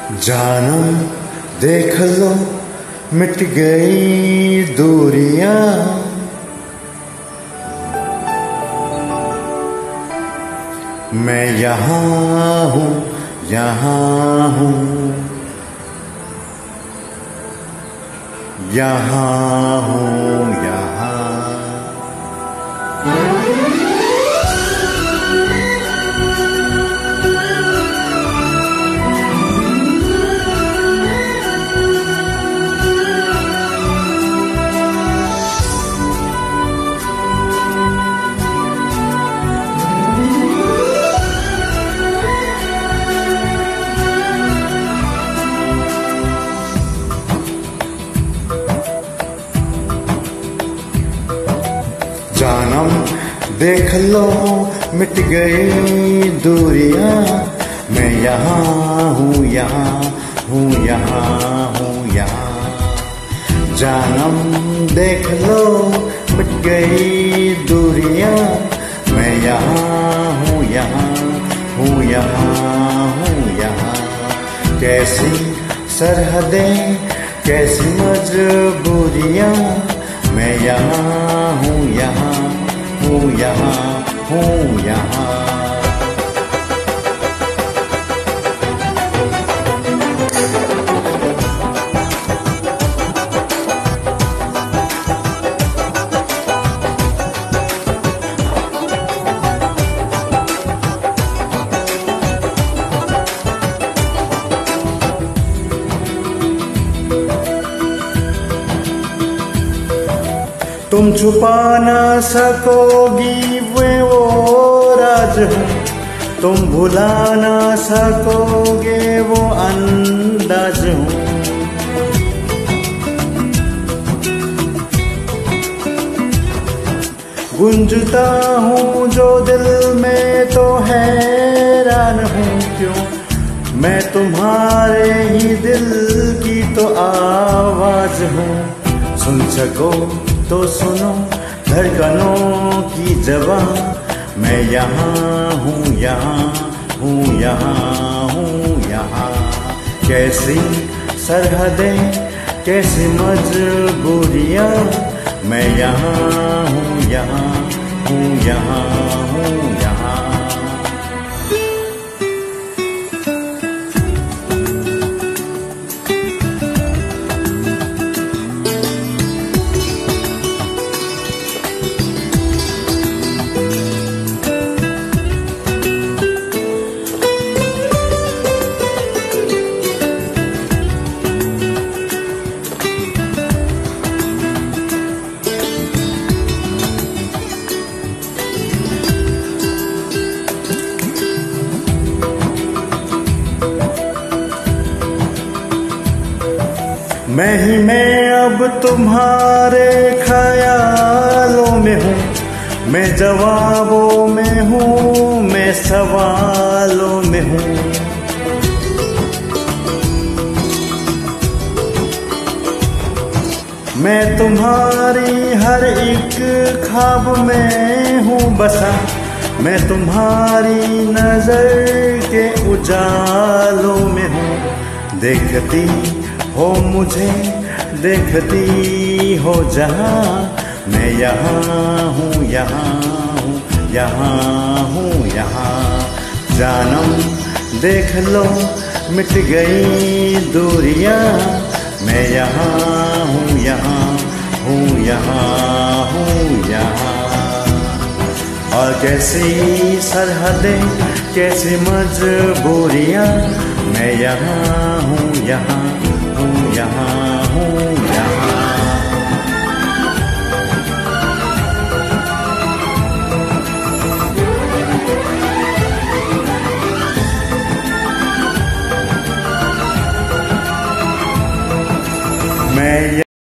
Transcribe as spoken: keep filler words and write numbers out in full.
जानम देख लो मिट गई दूरियां, मैं यहाँ हूँ यहाँ हूँ यहाँ हूँ यहाँ। जानम देख लो मिट गई दूरियां, मैं यहाँ हूँ यहाँ हूँ यहाँ हूँ यहाँ। जानम देख लो मिट गई दूरियां, मैं यहाँ हूँ यहाँ हूँ यहाँ हूँ यहाँ। कैसी सरहदें कैसी मजबूरियां, मैं यहाँ हूँ यहाँ हूँ यहाँ हूँ यहाँ। तुम छुपा ना सकोगी वो राज हूँ, तुम भुला ना सकोगे वो अंदाज हूँ। गुंजता हूँ जो दिल में तो हैरान हूँ क्यों, मैं तुम्हारे ही दिल की तो आवाज हूँ। सुन सको तो सुनो धड़कनों की जबां, मैं यहाँ हूँ यहाँ हूँ यहाँ हूँ यहाँ। कैसी सरहदें कैसी मजबूरियां, मैं यहाँ हूँ यहाँ हूँ यहाँ हूँ यहाँ। मैं ही मैं अब तुम्हारे ख्यालों में हूँ, मैं जवाबों में हूँ मैं सवालों में हूँ। मैं तुम्हारी हर एक ख्वाब में हूँ बसा, मैं तुम्हारी नजर के उजालों में हूँ। देखती हो मुझे देखती हो जहाँ, मैं यहाँ हूँ यहाँ हूँ यहाँ हूँ यहाँ। जानम देख लो मिट गई दूरियां, मैं यहाँ हूँ यहाँ हूँ यहाँ हूँ यहाँ। और कैसी सरहदें कैसी मजबूरियां, मैं यहाँ हूँ यहाँ हूँ यहाँ हूँ।